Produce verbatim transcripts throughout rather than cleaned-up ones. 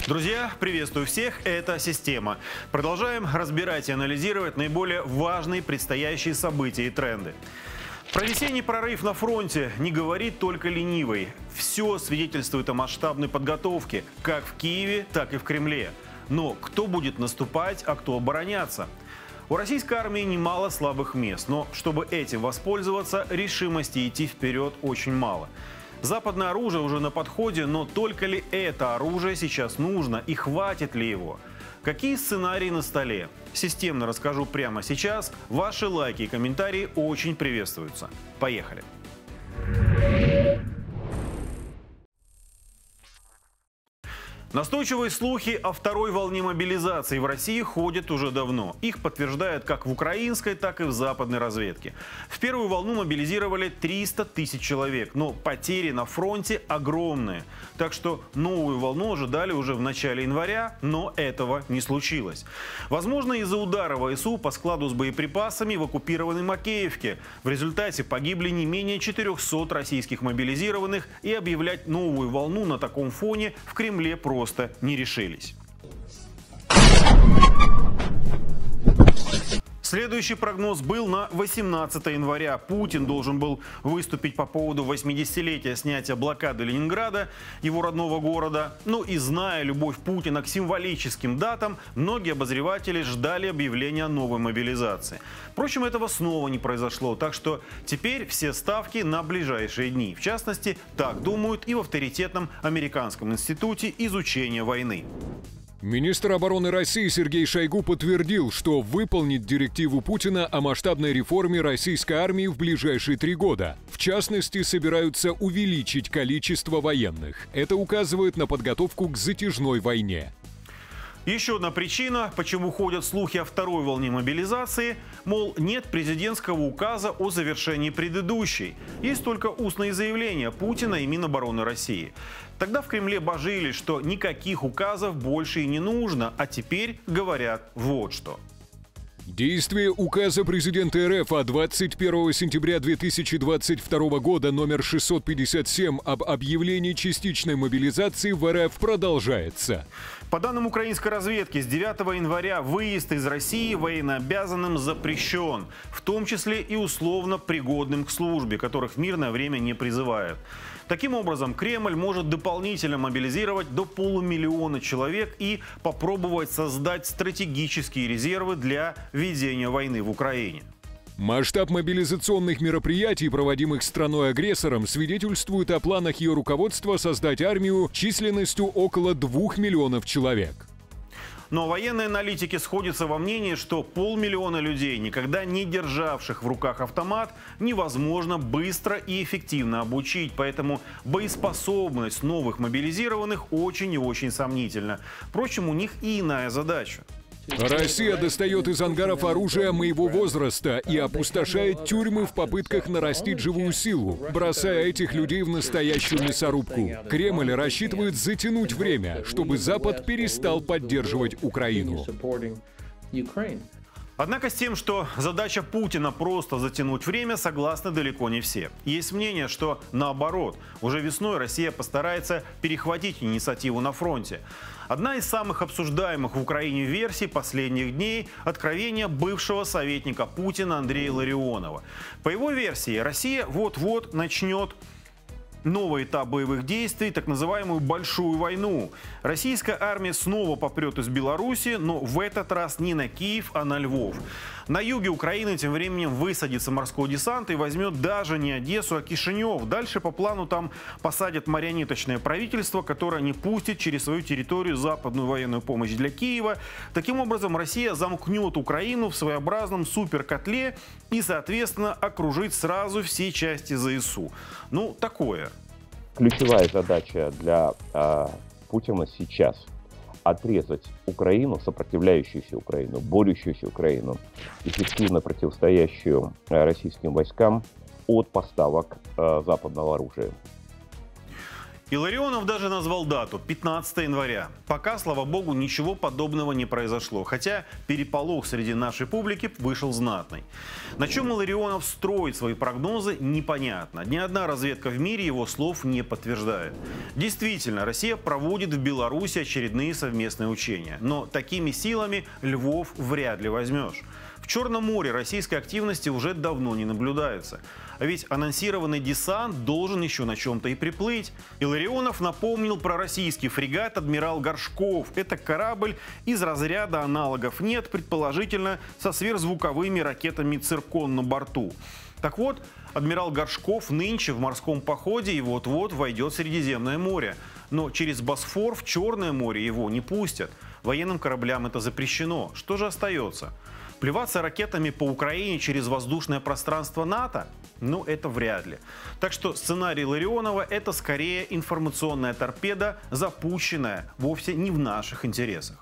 Друзья, приветствую всех, это «Система». Продолжаем разбирать и анализировать наиболее важные предстоящие события и тренды. Про весенний прорыв на фронте не говорит только ленивый. Все свидетельствует о масштабной подготовке, как в Киеве, так и в Кремле. Но кто будет наступать, а кто обороняться? У российской армии немало слабых мест, но чтобы этим воспользоваться, решимости идти вперед очень мало. Западное оружие уже на подходе, но только ли это оружие сейчас нужно и хватит ли его? Какие сценарии на столе? Системно расскажу прямо сейчас. Ваши лайки и комментарии очень приветствуются. Поехали! Настойчивые слухи о второй волне мобилизации в России ходят уже давно. Их подтверждают как в украинской, так и в западной разведке. В первую волну мобилизировали триста тысяч человек, но потери на фронте огромные. Так что новую волну ожидали уже в начале января, но этого не случилось. Возможно, из-за удара ВСУ по складу с боеприпасами в оккупированной Макеевке. В результате погибли не менее четырёхсот российских мобилизированных, и объявлять новую волну на таком фоне в Кремле просто просто не решились. Следующий прогноз был на восемнадцатое января. Путин должен был выступить по поводу восьмидесятилетия снятия блокады Ленинграда, его родного города. Ну и зная любовь Путина к символическим датам, многие обозреватели ждали объявления о новой мобилизации. Впрочем, этого снова не произошло, так что теперь все ставки на ближайшие дни. В частности, так думают и в авторитетном Американском институте изучения войны. Министр обороны России Сергей Шойгу подтвердил, что выполнит директиву Путина о масштабной реформе российской армии в ближайшие три года. В частности, собираются увеличить количество военных. Это указывает на подготовку к затяжной войне. Еще одна причина, почему ходят слухи о второй волне мобилизации, мол, нет президентского указа о завершении предыдущей. Есть только устные заявления Путина и Минобороны России. Тогда в Кремле божились, что никаких указов больше и не нужно, а теперь говорят вот что. Действие указа президента РФ от двадцать первого сентября две тысячи двадцать второго года номер шестьсот пятьдесят семь об объявлении частичной мобилизации в РФ продолжается. По данным украинской разведки, с девятого января выезд из России военнообязанным запрещен, в том числе и условно пригодным к службе, которых в мирное время не призывают. Таким образом, Кремль может дополнительно мобилизировать до полумиллиона человек и попробовать создать стратегические резервы для ведения войны в Украине. Масштаб мобилизационных мероприятий, проводимых страной-агрессором, свидетельствует о планах ее руководства создать армию численностью около двух миллионов человек. Но военные аналитики сходятся во мнении, что полмиллиона людей, никогда не державших в руках автомат, невозможно быстро и эффективно обучить. Поэтому боеспособность новых мобилизированных очень и очень сомнительна. Впрочем, у них и иная задача. Россия достает из ангаров оружие моего возраста и опустошает тюрьмы в попытках нарастить живую силу, бросая этих людей в настоящую мясорубку. Кремль рассчитывает затянуть время, чтобы Запад перестал поддерживать Украину. Однако с тем, что задача Путина просто затянуть время, согласны далеко не все. Есть мнение, что наоборот, уже весной Россия постарается перехватить инициативу на фронте. Одна из самых обсуждаемых в Украине версий последних дней – откровение бывшего советника Путина Андрея Ларионова. По его версии, Россия вот-вот начнет новый этап боевых действий, так называемую «большую войну». Российская армия снова попрет из Беларуси, но в этот раз не на Киев, а на Львов. На юге Украины тем временем высадится морской десант и возьмет даже не Одессу, а Кишинев. Дальше по плану там посадят марионеточное правительство, которое не пустит через свою территорию западную военную помощь для Киева. Таким образом, Россия замкнет Украину в своеобразном суперкотле и, соответственно, окружит сразу все части ЗСУ. Ну, такое. Ключевая задача для э, Путина сейчас – отрезать Украину, сопротивляющуюся Украину, борющуюся Украину, эффективно противостоящую э, российским войскам от поставок э, западного оружия. Илларионов даже назвал дату – пятнадцатое января. Пока, слава богу, ничего подобного не произошло, хотя переполох среди нашей публики вышел знатный. На чем Илларионов строит свои прогнозы, непонятно. Ни одна разведка в мире его слов не подтверждает. Действительно, Россия проводит в Беларуси очередные совместные учения, но такими силами Львов вряд ли возьмешь. В Черном море российской активности уже давно не наблюдается. А ведь анонсированный десант должен еще на чем-то и приплыть. Илларионов напомнил про российский фрегат «Адмирал Горшков». Это корабль из разряда аналогов нет, предположительно со сверхзвуковыми ракетами «Циркон» на борту. Так вот, «Адмирал Горшков» нынче в морском походе и вот-вот войдет в Средиземное море. Но через Босфор в Черное море его не пустят. Военным кораблям это запрещено. Что же остается? Плеваться ракетами по Украине через воздушное пространство НАТО? Ну, это вряд ли. Так что сценарий Илларионова – это скорее информационная торпеда, запущенная вовсе не в наших интересах.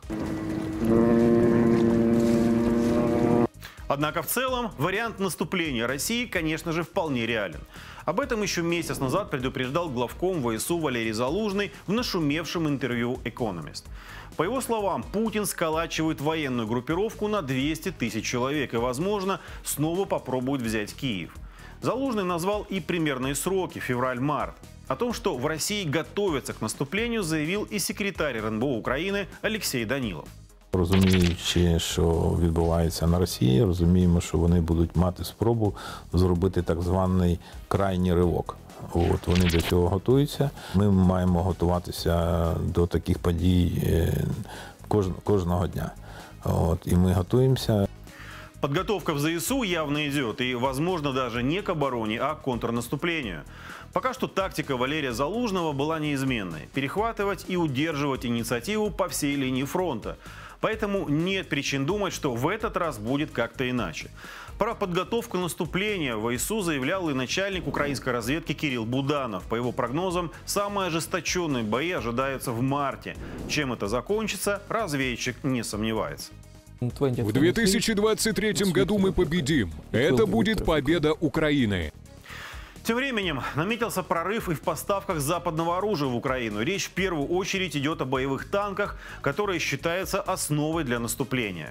Однако в целом вариант наступления России, конечно же, вполне реален. Об этом еще месяц назад предупреждал главком ВСУ Валерий Залужный в нашумевшем интервью «Экономист». По его словам, Путин сколачивает военную группировку на двести тысяч человек и, возможно, снова попробует взять Киев. Залужный назвал и примерные сроки – февраль-март. О том, что в России готовятся к наступлению, заявил и секретарь эр ен бе о України Олексій Данілов. Розуміючи, що відбувається на Росії, розуміємо, що вони будуть мати спробу зробити так званий крайній ривок. От, вони до цього готуються. Ми маємо готуватися до таких подій кож, кожного дня. От, і ми готуємося. Подготовка в зэ эс у явно идет, и, возможно, даже не к обороне, а к контрнаступлению. Пока что тактика Валерия Залужного была неизменной – перехватывать и удерживать инициативу по всей линии фронта. Поэтому нет причин думать, что в этот раз будет как-то иначе. Про подготовку наступления в ВСУ заявлял и начальник украинской разведки Кирилл Буданов. По его прогнозам, самые ожесточенные бои ожидаются в марте. Чем это закончится, разведчик не сомневается. В две тысячи двадцать третьем году мы победим. Это будет победа Украины. Тем временем наметился прорыв и в поставках западного оружия в Украину. Речь в первую очередь идет о боевых танках, которые считаются основой для наступления.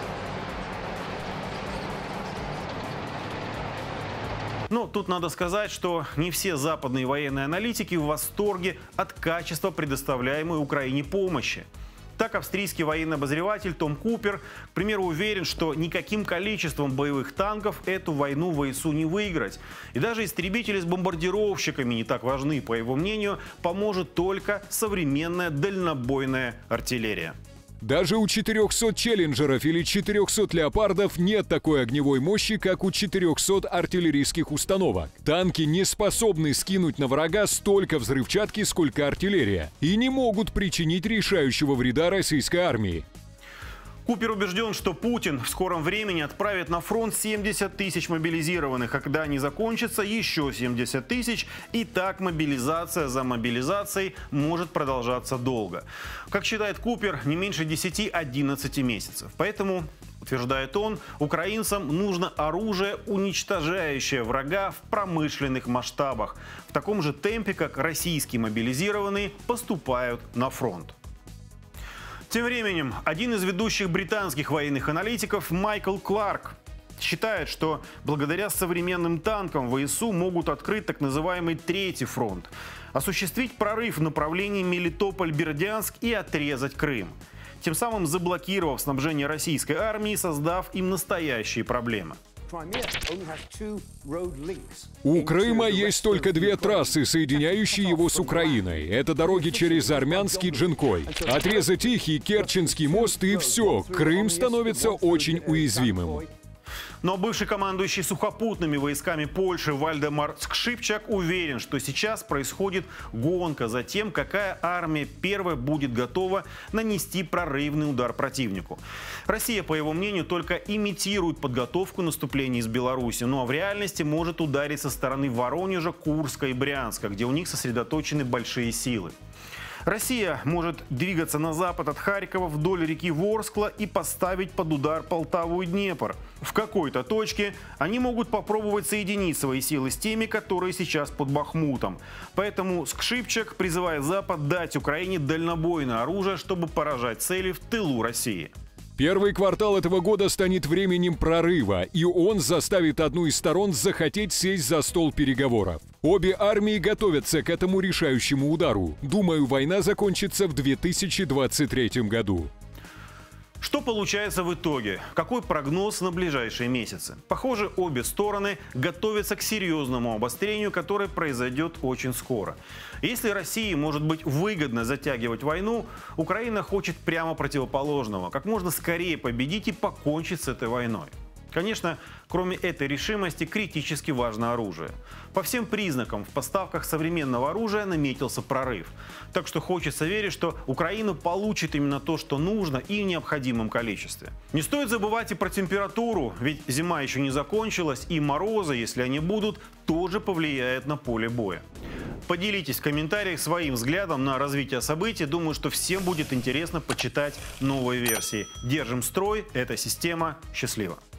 Но тут надо сказать, что не все западные военные аналитики в восторге от качества предоставляемой Украине помощи. Так, австрийский военный обозреватель Том Купер, к примеру, уверен, что никаким количеством боевых танков эту войну в ВСУ не выиграть. И даже истребители с бомбардировщиками не так важны, по его мнению, поможет только современная дальнобойная артиллерия. Даже у четырехсот челленджеров или четырехсот леопардов нет такой огневой мощи, как у четырехсот артиллерийских установок. Танки не способны скинуть на врага столько взрывчатки, сколько артиллерия, и не могут причинить решающего вреда российской армии. Купер убежден, что Путин в скором времени отправит на фронт семьдесят тысяч мобилизированных, а когда они закончатся, еще семьдесят тысяч, и так мобилизация за мобилизацией может продолжаться долго. Как считает Купер, не меньше десяти-одиннадцати месяцев. Поэтому, утверждает он, украинцам нужно оружие, уничтожающее врага в промышленных масштабах, в таком же темпе, как российские мобилизированные поступают на фронт. Тем временем, один из ведущих британских военных аналитиков Майкл Кларк считает, что благодаря современным танкам ВСУ могут открыть так называемый третий фронт, осуществить прорыв в направлении Мелитополь-Бердянск и отрезать Крым, тем самым заблокировав снабжение российской армии, создав им настоящие проблемы. У Крыма есть только две трассы, соединяющие его с Украиной. Это дороги через Армянский Джинкой. Отрезать их и Керченский мост, и все. Крым становится очень уязвимым. Но бывший командующий сухопутными войсками Польши Вальдемар Скшипчак уверен, что сейчас происходит гонка за тем, какая армия первая будет готова нанести прорывный удар противнику. Россия, по его мнению, только имитирует подготовку наступления из Беларуси, ну а в реальности может ударить со стороны Воронежа, Курска и Брянска, где у них сосредоточены большие силы. Россия может двигаться на запад от Харькова вдоль реки Ворскла и поставить под удар Полтаву и Днепр. В какой-то точке они могут попробовать соединить свои силы с теми, которые сейчас под Бахмутом. Поэтому Скрипчак призывает Запад дать Украине дальнобойное оружие, чтобы поражать цели в тылу России. Первый квартал этого года станет временем прорыва, и он заставит одну из сторон захотеть сесть за стол переговоров. Обе армии готовятся к этому решающему удару. Думаю, война закончится в две тысячи двадцать третьем году. Что получается в итоге? Какой прогноз на ближайшие месяцы? Похоже, обе стороны готовятся к серьезному обострению, которое произойдет очень скоро. Если России может быть выгодно затягивать войну, Украина хочет прямо противоположного – как можно скорее победить и покончить с этой войной. Конечно, кроме этой решимости, критически важно оружие. По всем признакам в поставках современного оружия наметился прорыв. Так что хочется верить, что Украина получит именно то, что нужно и в необходимом количестве. Не стоит забывать и про температуру, ведь зима еще не закончилась, и морозы, если они будут, тоже повлияют на поле боя. Поделитесь в комментариях своим взглядом на развитие событий. Думаю, что всем будет интересно почитать новые версии. Держим строй, эта система. Счастливо!